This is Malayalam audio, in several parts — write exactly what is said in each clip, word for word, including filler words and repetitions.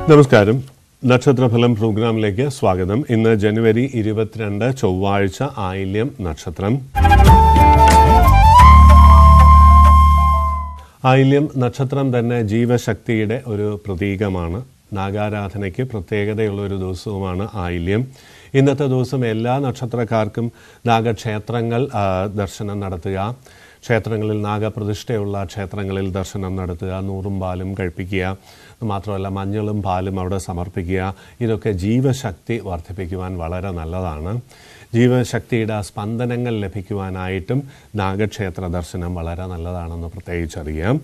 നമസ്കാരം. നക്ഷത്രഫലം പ്രോഗ്രാമിലേക്ക് സ്വാഗതം. ഇന്ന് ജനുവരി ഇരുപത്തിരണ്ട് ചൊവ്വാഴ്ച, ആയില്യം നക്ഷത്രം. ആയില്യം നക്ഷത്രം തന്നെ ജീവശക്തിയുടെ ഒരു പ്രതീകമാണ്. നാഗാരാധനയ്ക്ക് പ്രത്യേകതയുള്ള ഒരു ദിവസവുമാണ് ആയില്യം. ഇന്നത്തെ ദിവസം എല്ലാ നക്ഷത്രക്കാർക്കും നാഗക്ഷേത്രങ്ങൾ ദർശനം നടത്തുക, ക്ഷേത്രങ്ങളിൽ നാഗപ്രതിഷ്ഠയുള്ള ക്ഷേത്രങ്ങളിൽ ദർശനം നടത്തുക, നൂറും പാലും കഴിപ്പിക്കുക, മാത്രമല്ല മഞ്ഞളും പാലും അവിടെ സമർപ്പിക്കുക. ഇതൊക്കെ ജീവശക്തി വർദ്ധിപ്പിക്കുവാൻ വളരെ നല്ലതാണ്. ജീവശക്തിയുടെ സ്പന്ദനങ്ങൾ ലഭിക്കുവാനായിട്ടും നാഗക്ഷേത്ര ദർശനം വളരെ നല്ലതാണെന്ന് പ്രത്യേകിച്ചറിയാം.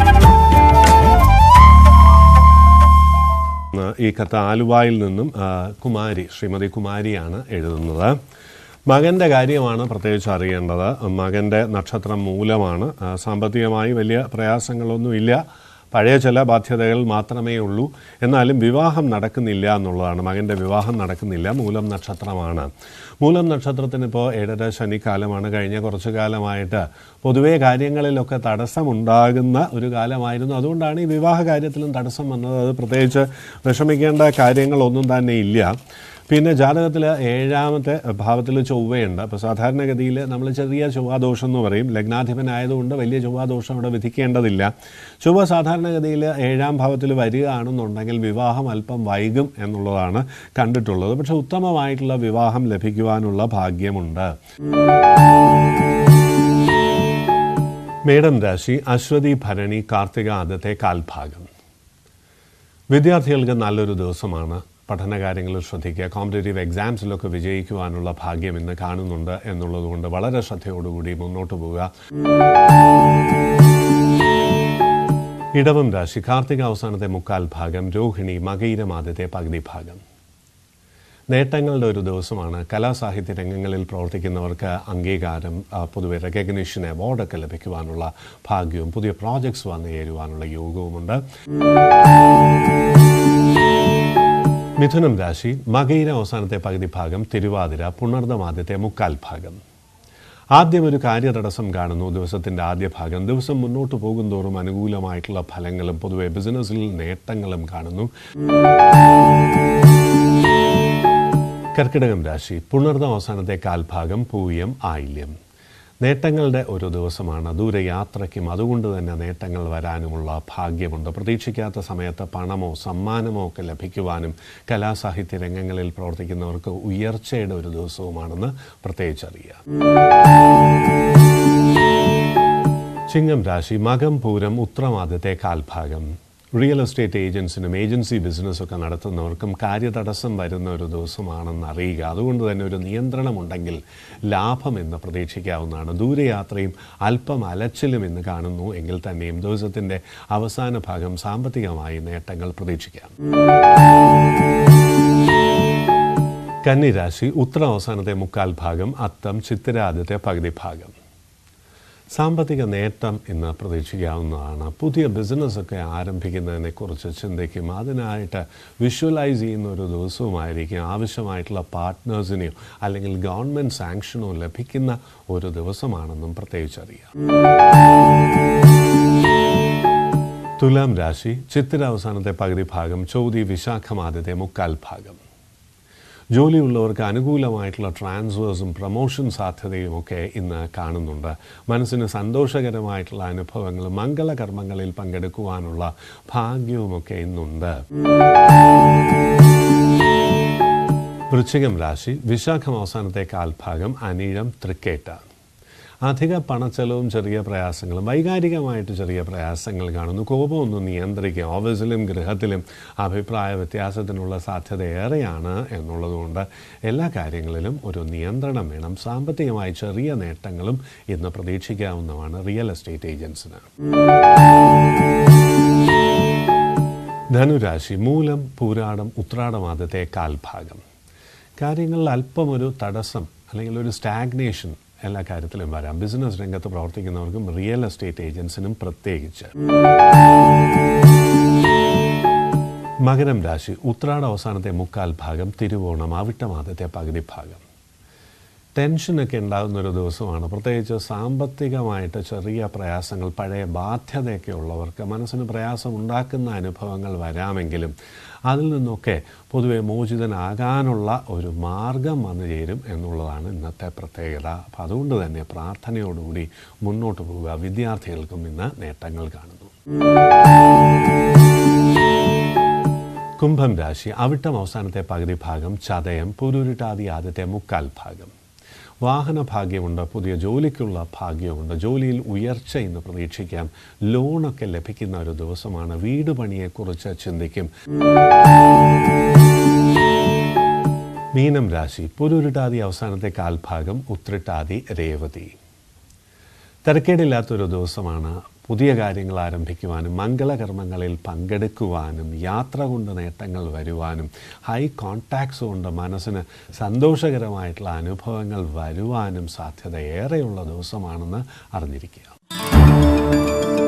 ഈ കത്ത് ആലുവായിൽ നിന്നും കുമാരി ശ്രീമതി കുമാരിയാണ് എഴുതുന്നത്. മകൻ്റെ കാര്യമാണ് പ്രത്യേകിച്ച് അറിയേണ്ടത്. മകൻ്റെ നക്ഷത്രം മൂലമാണ്. സാമ്പത്തികമായി വലിയ പ്രയാസങ്ങളൊന്നുമില്ല, പഴയ ചില ബാധ്യതകൾ മാത്രമേ ഉള്ളൂ. എന്നാലും വിവാഹം നടക്കുന്നില്ല എന്നുള്ളതാണ്. മകൻ്റെ വിവാഹം നടക്കുന്നില്ല. മൂലം നക്ഷത്രമാണ്. മൂലം നക്ഷത്രത്തിനിപ്പോൾ ഏഴര ശനിക്കാലമാണ്. കഴിഞ്ഞ കുറച്ചു കാലമായിട്ട് പൊതുവേ കാര്യങ്ങളിലൊക്കെ തടസ്സമുണ്ടാകുന്ന ഒരു കാലമായിരുന്നു. അതുകൊണ്ടാണ് ഈ വിവാഹ കാര്യത്തിലും തടസ്സം വന്നത്. അത് പ്രത്യേകിച്ച് വിഷമിക്കേണ്ട കാര്യങ്ങളൊന്നും തന്നെ ഇല്ല. പിന്നെ ജാതകത്തിൽ ഏഴാമത്തെ ഭാവത്തിൽ ചൊവ്വയുണ്ട്. അപ്പോൾ സാധാരണഗതിയിൽ നമ്മൾ ചെറിയ ചൊവ്വാദോഷം എന്ന് പറയും. ലഗ്നാധിപനായതുകൊണ്ട് വലിയ ചൊവ്വാദോഷം അവിടെ വിധിക്കേണ്ടതില്ല. ചൊവ്വ സാധാരണഗതിയിൽ ഏഴാം ഭാവത്തിൽ വരികയാണെന്നുണ്ടെങ്കിൽ വിവാഹം അല്പം വൈകും എന്നുള്ളതാണ് കണ്ടിട്ടുള്ളത്. പക്ഷെ ഉത്തമമായിട്ടുള്ള വിവാഹം ലഭിക്കുവാനുള്ള ഭാഗ്യമുണ്ട്. മേടം രാശി, അശ്വതി ഭരണി കാർത്തിക ആദ്യത്തെ കാൽഭാഗം. വിദ്യാർത്ഥികൾക്ക് നല്ലൊരു ദിവസമാണ്. പഠനകാര്യങ്ങളിൽ ശ്രദ്ധിക്കുക. കോമ്പറ്റേറ്റീവ് എക്സാംസിലൊക്കെ വിജയിക്കുവാനുള്ള ഭാഗ്യം ഇന്ന് കാണുന്നുണ്ട് എന്നുള്ളതുകൊണ്ട് വളരെ ശ്രദ്ധയോടുകൂടി മുന്നോട്ട് പോവുക. ഇടവം രാശി, കാർത്തിക അവസാനത്തെ മുക്കാൽ ഭാഗം, രോഹിണി മകയിരം ആദ്യത്തെ പകുതി ഭാഗം. നേട്ടങ്ങളുടെ ഒരു ദിവസമാണ്. കലാസാഹിത്യ രംഗങ്ങളിൽ പ്രവർത്തിക്കുന്നവർക്ക് അംഗീകാരം, പൊതുവെ റെക്കഗ്നിഷൻ, അവാർഡൊക്കെ ലഭിക്കുവാനുള്ള ഭാഗ്യവും പുതിയ പ്രോജക്ട്സ് വന്നു ചേരുവാനുള്ള യോഗവുമുണ്ട്. മിഥുനം രാശി, മകയിരം അവസാനത്തെ പകുതി ഭാഗം, തിരുവാതിര പുണർദം ആദ്യത്തെ മുക്കാൽ ഭാഗം. ആദ്യം ഒരു കാര്യതടസ്സം കാണുന്നു ദിവസത്തിൻ്റെ ആദ്യ ഭാഗം. ദിവസം മുന്നോട്ട് പോകുന്തോറും അനുകൂലമായിട്ടുള്ള ഫലങ്ങളും പൊതുവെ ബിസിനസ്സിൽ നേട്ടങ്ങളും കാണുന്നു. കർക്കിടകം രാശി, പുണർദം അവസാനത്തെ കാൽഭാഗം, പൂയം ആയില്യം. നേട്ടങ്ങളുടെ ഒരു ദിവസമാണ്. ദൂരയാത്രയ്ക്കും അതുകൊണ്ട് തന്നെ നേട്ടങ്ങൾ വരാനുമുള്ള ഭാഗ്യമുണ്ട്. പ്രതീക്ഷിക്കാത്ത സമയത്ത് പണമോ സമ്മാനമോ ഒക്കെ ലഭിക്കുവാനും കലാസാഹിത്യ രംഗങ്ങളിൽ പ്രവർത്തിക്കുന്നവർക്ക് ഉയർച്ചയുടെ ഒരു ദിവസവുമാണെന്ന് പ്രത്യേകിച്ചറിയാം. ചിങ്ങം രാശി, മകം പൂരം ഉത്രം ആദ്യത്തെ കാൽഭാഗം. റിയൽ എസ്റ്റേറ്റ് ഏജൻസിനും ഏജൻസി ബിസിനസ്സൊക്കെ നടത്തുന്നവർക്കും കാര്യതടസ്സം വരുന്ന ഒരു ദിവസമാണെന്ന് അറിയുക. അതുകൊണ്ട് തന്നെ ഒരു നിയന്ത്രണമുണ്ടെങ്കിൽ ലാഭം എന്ന് പ്രതീക്ഷിക്കാവുന്നതാണ്. ദൂരയാത്രയും അല്പം അലച്ചിലും എന്ന് കാണുന്നു എങ്കിൽ തന്നെയും ദിവസത്തിൻ്റെ അവസാന ഭാഗം സാമ്പത്തികമായി നേട്ടങ്ങൾ പ്രതീക്ഷിക്കാം. കന്നിരാശി, ഉത്രം അവസാനത്തെ മുക്കാൽ ഭാഗം, അത്തം ചിത്തിര ആദ്യത്തെ പകുതി ഭാഗം. സാമ്പത്തിക നേട്ടം ഇന്ന് പ്രതീക്ഷിക്കാവുന്നതാണ്. പുതിയ ബിസിനസ്സൊക്കെ ആരംഭിക്കുന്നതിനെക്കുറിച്ച് ചിന്തിക്കും. അതിനായിട്ട് വിഷ്വലൈസ് ചെയ്യുന്ന ഒരു ദിവസവുമായിരിക്കും. ആവശ്യമായിട്ടുള്ള പാർട്ട്നേഴ്സിനെയോ അല്ലെങ്കിൽ ഗവൺമെൻറ് സാങ്ഷനോ ലഭിക്കുന്ന ഒരു ദിവസമാണെന്നും പ്രത്യേകിച്ചറിയാം. തുലാം രാശി, ചിത്തിര അവസാനത്തെ പകുതി ഭാഗം, ചോതി വിശാഖം ആദ്യത്തെ മുക്കാൽ ഭാഗം. ജോലിയുള്ളവർക്ക് അനുകൂലമായിട്ടുള്ള ട്രാൻസ്ഫേഴ്സും പ്രമോഷൻ സാധ്യതയും ഒക്കെ ഇന്ന് കാണുന്നുണ്ട്. മനസ്സിന് സന്തോഷകരമായിട്ടുള്ള അനുഭവങ്ങളും മംഗളകർമ്മങ്ങളിൽ പങ്കെടുക്കുവാനുള്ള ഭാഗ്യവുമൊക്കെ ഇന്നുണ്ട്. വൃശ്ചികം രാശി, വിശാഖം അവസാനത്തെ കാൽഭാഗം, അനിഴം തൃക്കേട്ട. അധിക പണച്ചെലവും ചെറിയ പ്രയാസങ്ങളും വൈകാരികമായിട്ട് ചെറിയ പ്രയാസങ്ങൾ കാണുന്നു. കോപമൊന്നും നിയന്ത്രിക്കുക. ഓഫീസിലും ഗൃഹത്തിലും അഭിപ്രായ വ്യത്യാസത്തിനുള്ള സാധ്യത ഏറെയാണ് എന്നുള്ളതുകൊണ്ട് എല്ലാ കാര്യങ്ങളിലും ഒരു നിയന്ത്രണം വേണം. സാമ്പത്തികമായി ചെറിയ നേട്ടങ്ങളും ഇന്ന് പ്രതീക്ഷിക്കാവുന്നതാണ് റിയൽ എസ്റ്റേറ്റ് ഏജൻസിന്. ധനുരാശി, മൂലം പൂരാടം ഉത്രാടം ആദ്യത്തെ കാൽഭാഗം. കാര്യങ്ങളിൽ അല്പം ഒരു തടസ്സം അല്ലെങ്കിൽ ഒരു സ്റ്റാഗ്നേഷൻ എല്ലാ കാര്യത്തിലും വരാം. ബിസിനസ് രംഗത്ത് പ്രവർത്തിക്കുന്നവർക്കും റിയൽ എസ്റ്റേറ്റ് ഏജൻസിനും പ്രത്യേകിച്ച്. മകരം രാശി, ഉത്രാട അവസാനത്തെ മുക്കാൽ ഭാഗം, തിരുവോണം അവിട്ടം ആദ്യത്തെ പകുതി ഭാഗം. ടെൻഷനൊക്കെ ഉണ്ടാകുന്നൊരു ദിവസമാണ്. പ്രത്യേകിച്ച് സാമ്പത്തികമായിട്ട് ചെറിയ പ്രയാസങ്ങൾ, പഴയ ബാധ്യതയൊക്കെ ഉള്ളവർക്ക് മനസ്സിന് പ്രയാസം ഉണ്ടാക്കുന്ന അനുഭവങ്ങൾ വരാമെങ്കിലും അതിൽ നിന്നൊക്കെ പൊതുവെ മോചിതനാകാനുള്ള ഒരു മാർഗം വന്നു ചേരും എന്നുള്ളതാണ് ഇന്നത്തെ പ്രത്യേകത. അപ്പം അതുകൊണ്ട് തന്നെ പ്രാർത്ഥനയോടുകൂടി മുന്നോട്ട് പോവുക. വിദ്യാർത്ഥികൾക്കും ഇന്ന് നേട്ടങ്ങൾ കാണുന്നു. കുംഭം രാശി, അവിട്ടം അവസാനത്തെ പകുതി ഭാഗം, ചതയം പുരുരുട്ടാതി ആദ്യത്തെ മുക്കാൽ ഭാഗം. വാഹന ഭാഗ്യമുണ്ട്, പുതിയ ജോലിക്കുള്ള ഭാഗ്യമുണ്ട്, ജോലിയിൽ ഉയർച്ച ഇന്ന് പ്രതീക്ഷിക്കാം. ലോണൊക്കെ ലഭിക്കുന്ന ഒരു ദിവസമാണ്. വീട് പണിയെക്കുറിച്ച് ചിന്തിക്കും. മീനം രാശി, പുരുരുട്ടാതി അവസാനത്തെ കാൽഭാഗം, ഉത്രട്ടാതി രേവതി. തിരക്കേടില്ലാത്തൊരു ദിവസമാണ്. പുതിയ കാര്യങ്ങൾ ആരംഭിക്കുവാനും മംഗളകർമ്മങ്ങളിൽ പങ്കെടുക്കുവാനും യാത്ര കൊണ്ട് നേട്ടങ്ങൾ വരുവാനും ഹൈ കോൺടാക്ട്സ് കൊണ്ട് മനസ്സിന് സന്തോഷകരമായിട്ടുള്ള അനുഭവങ്ങൾ വരുവാനും സാധ്യത ഏറെയുള്ള ദിവസമാണെന്ന് അറിഞ്ഞിരിക്കുക.